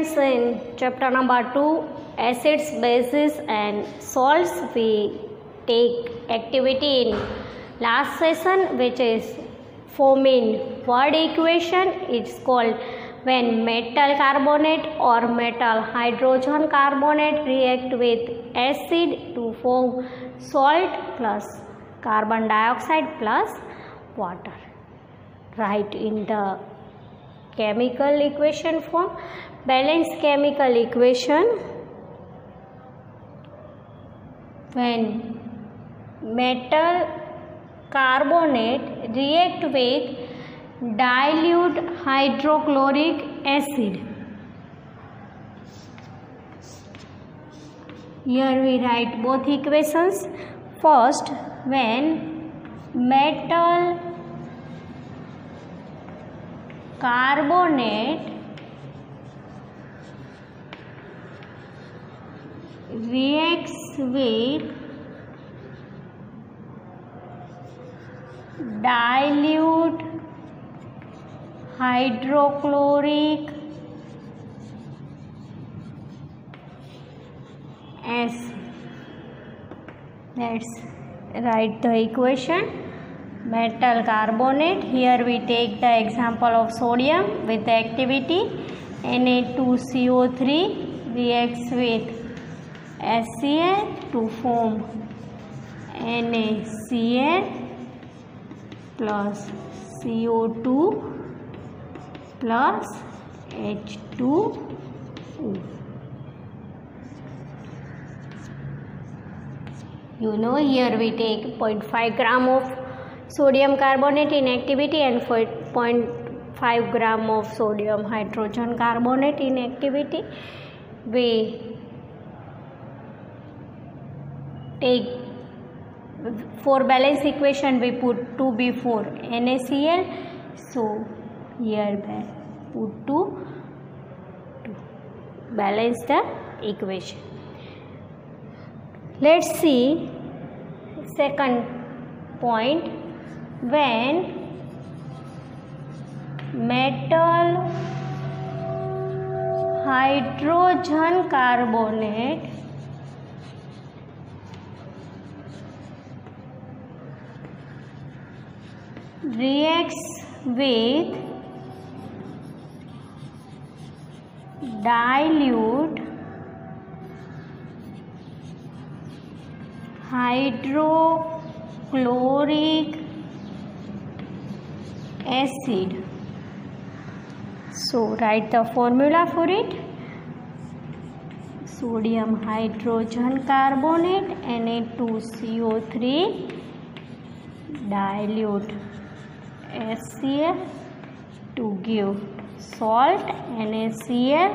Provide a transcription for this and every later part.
students, in chapter number 2, acids, bases and salts, we take activity in last session, which is forming word equation. It's called when metal carbonate or metal hydrogen carbonate react with acid to form salt plus carbon dioxide plus water. Write in the chemical equation form. Balanced chemical equation: when metal carbonate react with dilute hydrochloric acid. Here we write both equations. First, when metal carbonate reacts with dilute hydrochloric acid. Let's write the equation. Metal carbonate, here we take the example of sodium with the activity Na2CO3 reacts with HCl to form NaCl plus CO2 plus H2O. You know, here we take 0.5 gram of sodium carbonate in activity and 0.5 gram of sodium hydrogen carbonate in activity. We take for balance equation, we put 2 before NaCl, so here we put 2 to balance the equation. Let's see second point. When metal hydrogen carbonate reacts with dilute hydrochloric acid. So write the formula for it. Sodium hydrogen carbonate Na2CO3 dilute HCl to give salt NaCl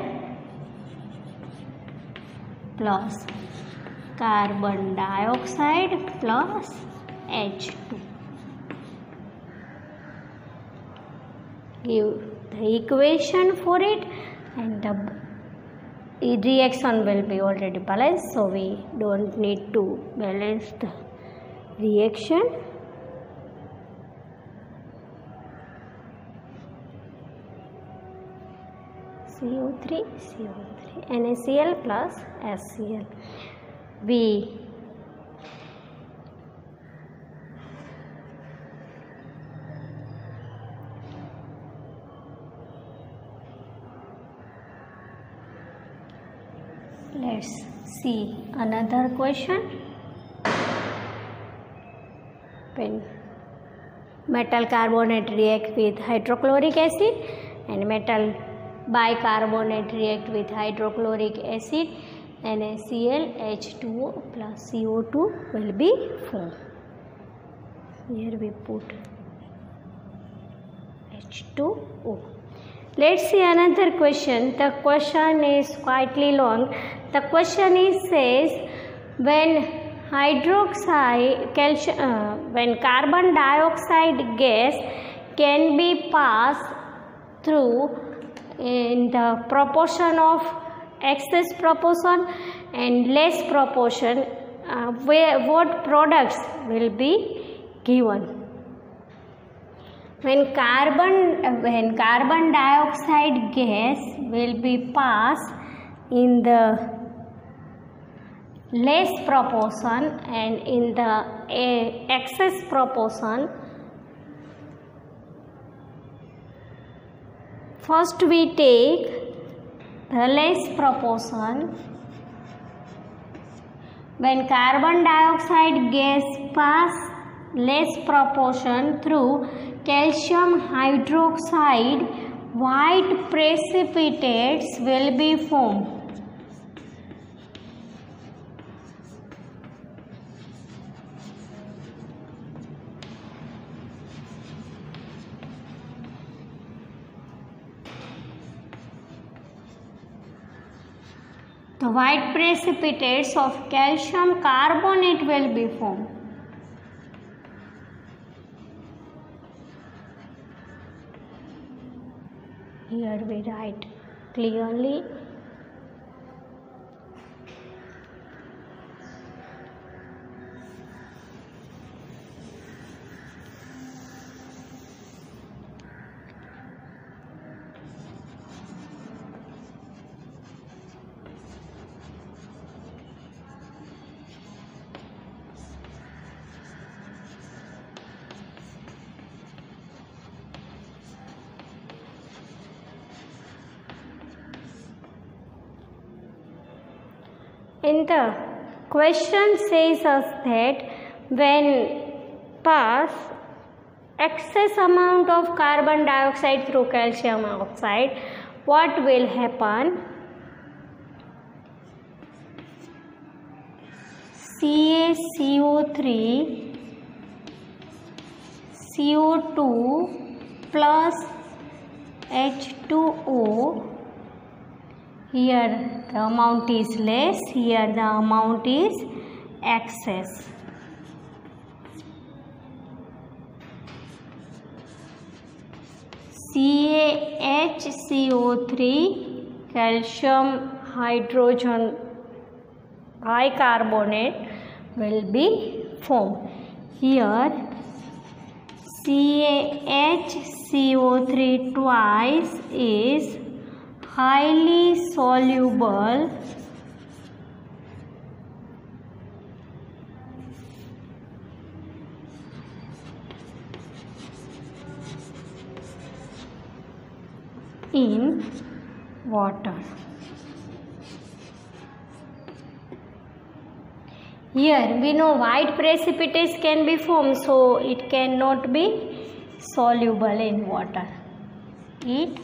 plus carbon dioxide plus H2. Give the equation for it, and the reaction will be already balanced, so we don't need to balance the reaction. CO3 NaCl plus HCl. Let's see another question. When metal carbonate react with hydrochloric acid and metal bicarbonate react with hydrochloric acid, NaCl H2O plus CO2 will be formed. Here we put H2O. Let's see another question. The question is quite long. The question says, when when carbon dioxide gas can be passed through in the proportion of excess proportion and less proportion, what products will be given? When carbon dioxide gas will be passed in the less proportion and in the excess proportion, first we take the less proportion. When carbon dioxide gas pass less proportion through calcium hydroxide, white precipitates will be formed. The white precipitates of calcium carbonate will be formed. Here we write clearly. And the question says us that when pass excess amount of carbon dioxide through calcium oxide, what will happen? CaCO3 CO2 plus H2O. Here the amount is less, here the amount is excess. CaHCO3 calcium hydrogen bicarbonate will be formed. Here CaHCO3 twice is highly soluble in water. Here we know white precipitates can be formed, so it cannot be soluble in water. It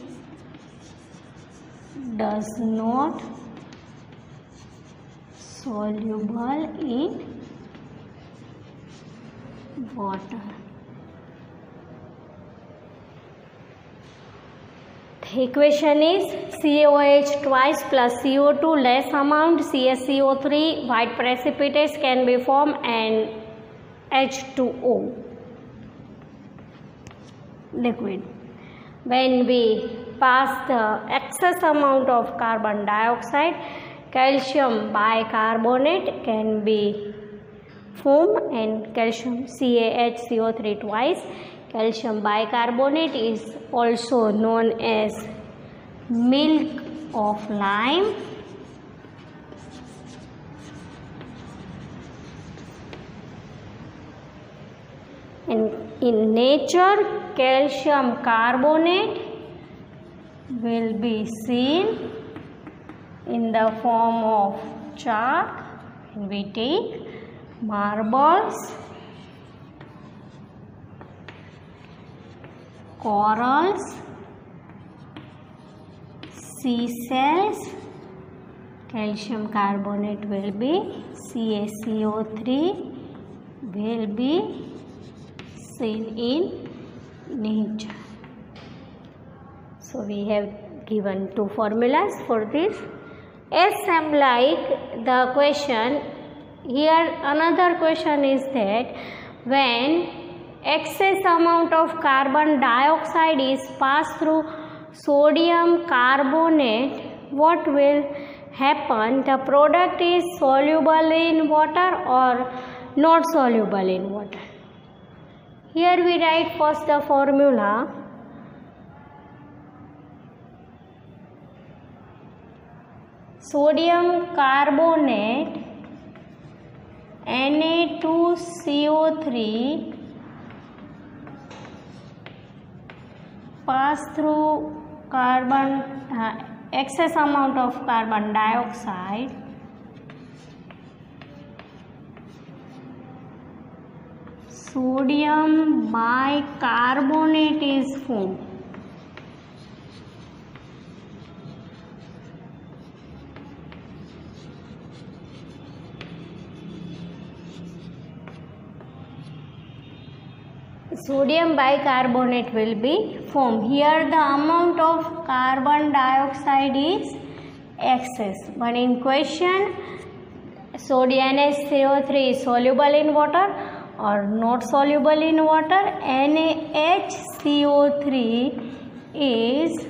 does not soluble in water. The equation is CaOH twice plus CO2 less amount CaCO3 white precipitates can be formed and H2O liquid. When we pass the excess amount of carbon dioxide, calcium bicarbonate can be formed and calcium CaHCO3 twice. Calcium bicarbonate is also known as milk of lime. In nature, calcium carbonate will be seen in the form of chalk. We take marbles, corals, seashells. Calcium carbonate will be CaCO3 will be seen in nature. So we have given two formulas for this. As same like the question, here another question is that when excess amount of carbon dioxide is passed through sodium carbonate, what will happen? The product is soluble in water or not soluble in water? Here we write first the formula. Sodium carbonate Na2CO3 pass through excess amount of carbon dioxide sodium bicarbonate is formed. Sodium bicarbonate will be formed. Here the amount of carbon dioxide is excess. But in question, sodium NaCO3 is soluble in water or not soluble in water. NaHCO3 is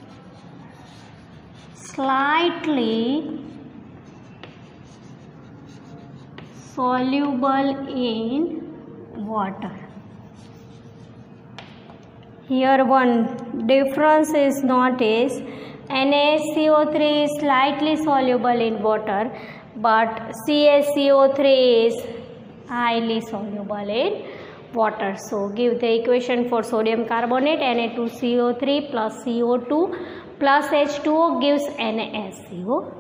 slightly soluble in water. Here one difference is noticed. NaCO3 is slightly soluble in water, but CaCO3 is highly soluble in water. So give the equation for sodium carbonate. Na2CO3 plus CO2 plus H2O gives NaSCO3.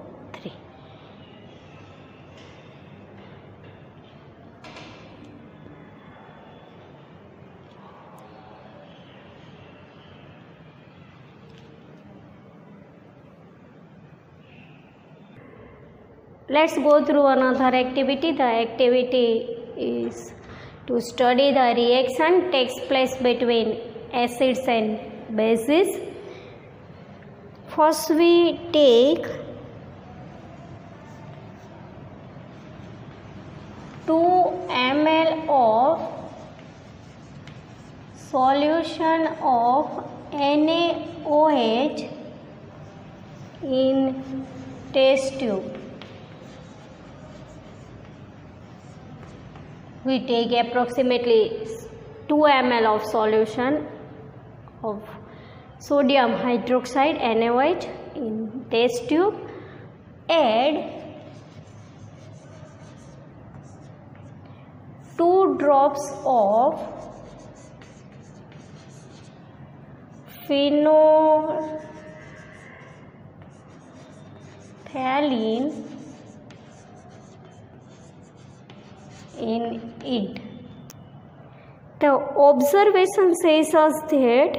Let's go through another activity. The activity is to study the reaction takes place between acids and bases. First we take 2 ml of solution of NaOH in test tube. We take approximately 2 ml of solution of sodium hydroxide NaOH in test tube. Add 2 drops of phenolphthalein in it. The observation says us that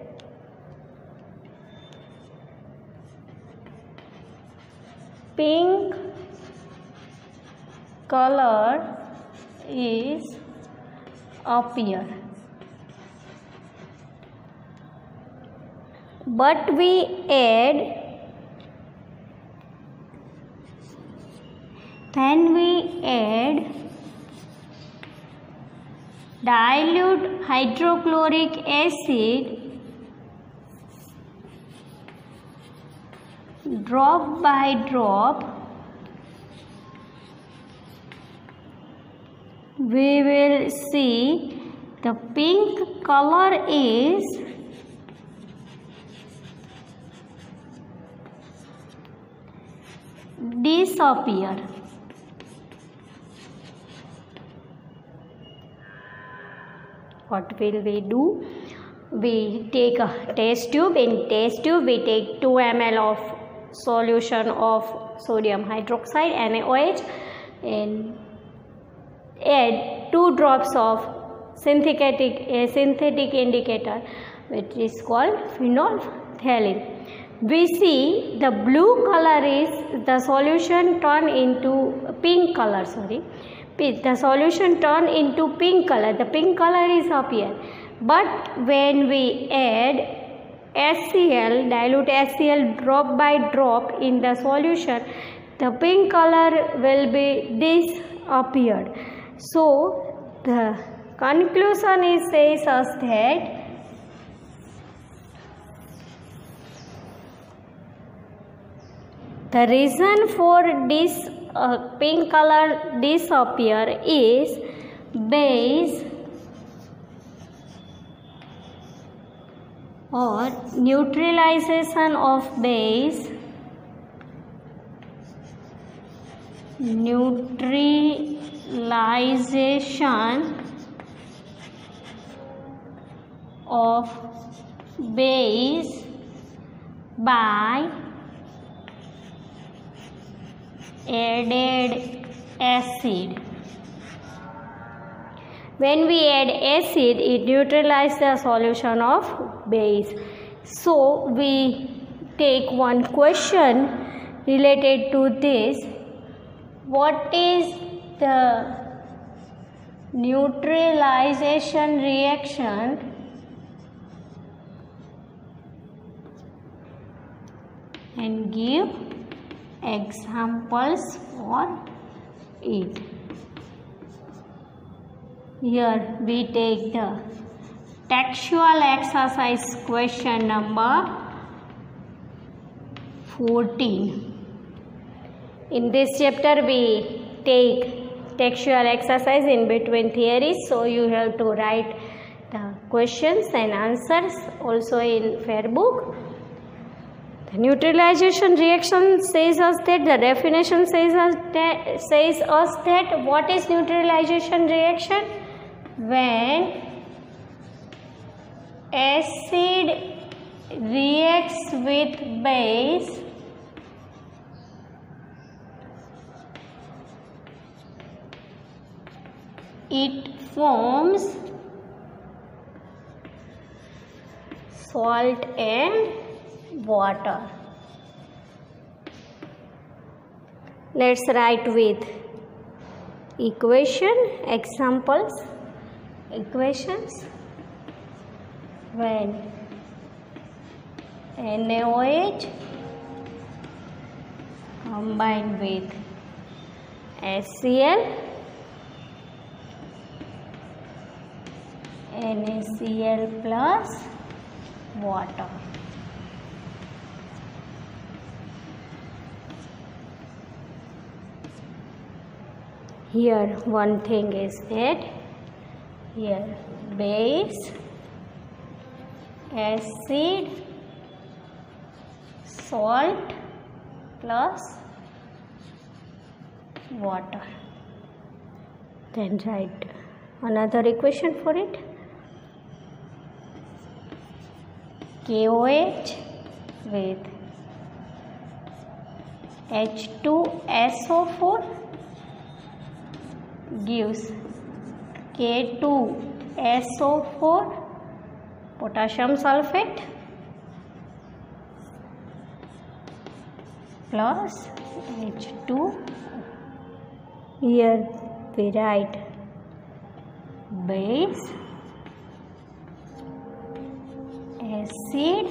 pink color is appear, but when we add dilute hydrochloric acid drop by drop, we will see the pink color is disappear. What will we do? We take a test tube. In test tube, we take 2 ml of solution of sodium hydroxide NaOH and add 2 drops of synthetic indicator, which is called phenolphthalein. We see the blue color is the solution turn into pink color. The solution turn into pink color. The pink color is appear. But when we add HCl, dilute HCl drop by drop in the solution, the pink color will be disappeared. So the conclusion is says us that the reason for this pink color disappear is base or neutralization of base, neutralization of base by added acid. When we add acid, it neutralizes the solution of base. So we take one question related to this. What is the neutralization reaction and give examples for it. Here we take the textual exercise question number 14. In this chapter we take textual exercise in between theories, so you have to write the questions and answers also in fair book. The neutralization reaction says us that the definition says us that what is neutralization reaction? When acid reacts with base, it forms salt and water. Let's write with equation, examples, equations. When NaOH combined with HCl, NaCl plus water. Here one thing is that here base, acid, salt plus water. Then write another equation for it. KOH with H2SO4 gives K2SO4 potassium sulfate plus H2. Here we write base, acid,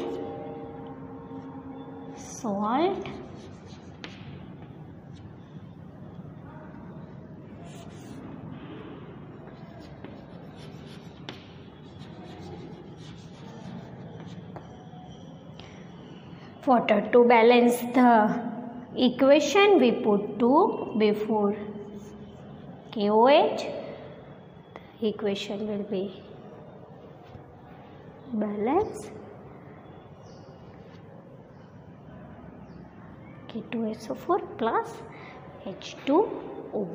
salt, water. To balance the equation, we put 2 before KOH. The equation will be balance. K2SO4 plus H2O.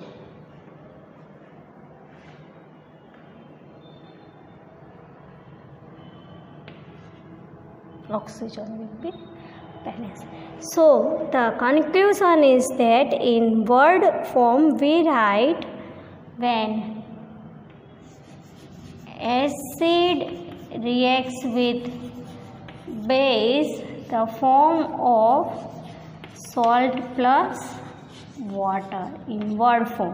Oxygen will be balanced. So the conclusion is that in word form we write when acid reacts with base, the form of salt plus water in word form.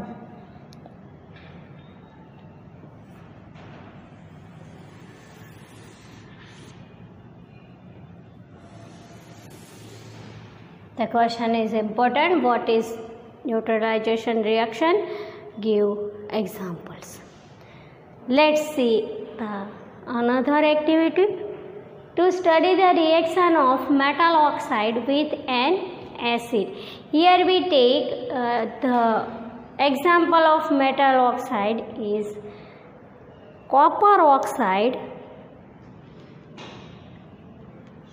The question is important. What is neutralization reaction? Give examples. Let's see another activity. To study the reaction of metal oxide with an acid. Here we take the example of metal oxide is copper oxide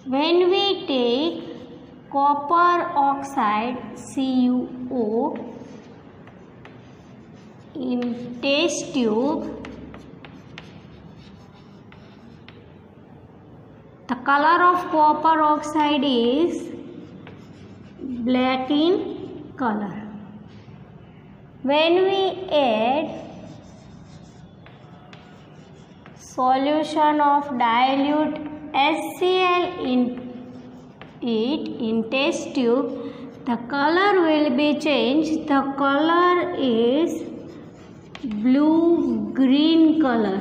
When we take copper oxide CuO in test tube, the color of copper oxide is black in color. When we add solution of dilute HCl in test tube, the color will be changed. The color is blue green color.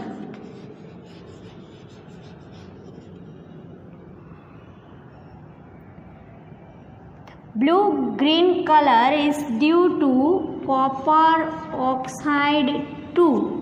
Blue green color is due to copper oxide 2.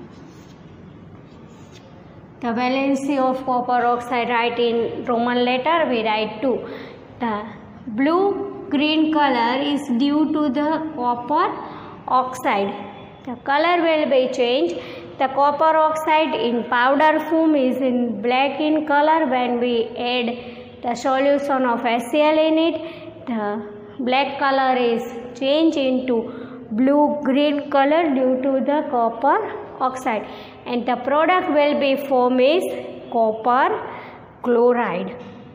The valency of copper oxide, write in Roman letter, we write 2. The blue green color is due to the copper oxide. The color will be changed. The copper oxide in powder form is in black in color. When we add the solution of HCl in it, the black color is changed into blue green color due to the copper oxide, and the product will be formed is copper chloride.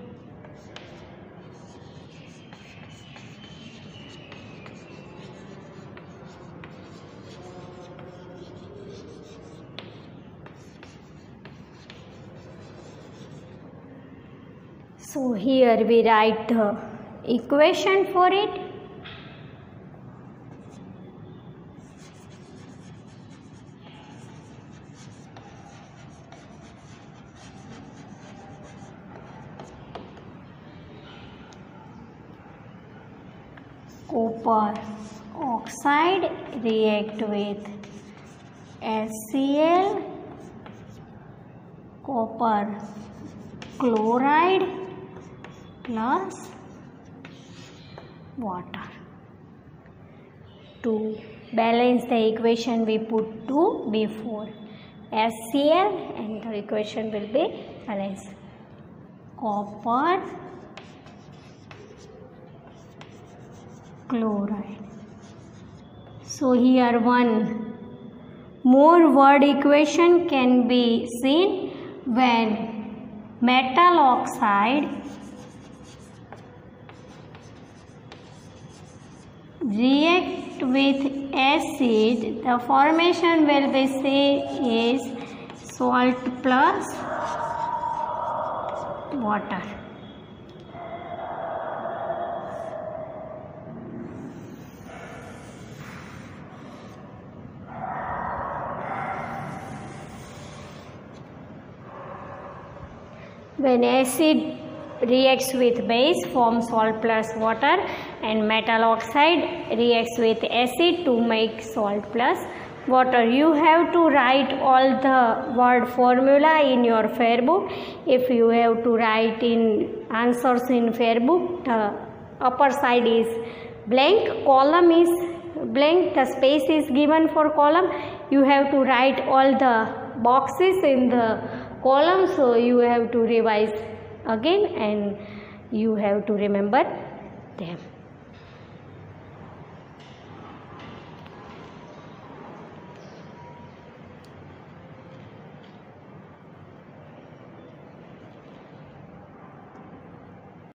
So here we write the equation for it. Copper oxide react with HCl, copper chloride plus water. To balance the equation, we put 2 before HCl and the equation will be balanced. Copper chloride. So here one more word equation can be seen when metal oxide react with acid, the formation will be say is salt plus water. When acid reacts with base, forms salt plus water, and metal oxide reacts with acid to make salt plus water. You have to write all the word formula in your fair book. If you have to write in answers in fair book, the upper side is blank, column is blank, the space is given for column. You have to write all the boxes in the column, so you have to revise again and you have to remember them.